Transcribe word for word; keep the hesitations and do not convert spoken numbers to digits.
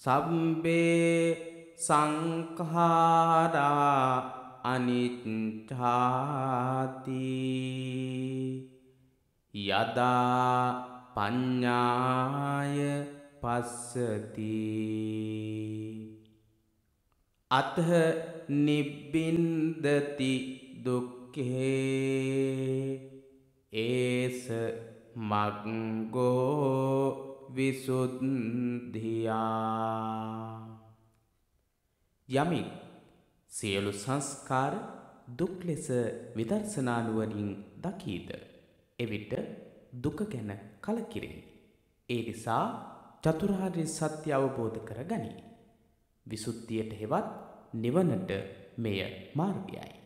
සබ්බේ සංඛාරා අනිච්ඡාති යදා පඤ්ඤාය පස්සති අතහ නිබ්බින්දති දුක්ඛේ ඒස මග්ගෝ විසුද්ධියා යමි සියලු සංස්කාර දුක් ලෙස විදර්ශනා නුවණින් දකීද එවිට දුක ගැන කලකිරේ. ඒ නිසා චතුරාර්ය සත්‍ය අවබෝධ කරගනී. විසුද්ධියට හෙවත් නිවනට මෙය මාර්ගයයි.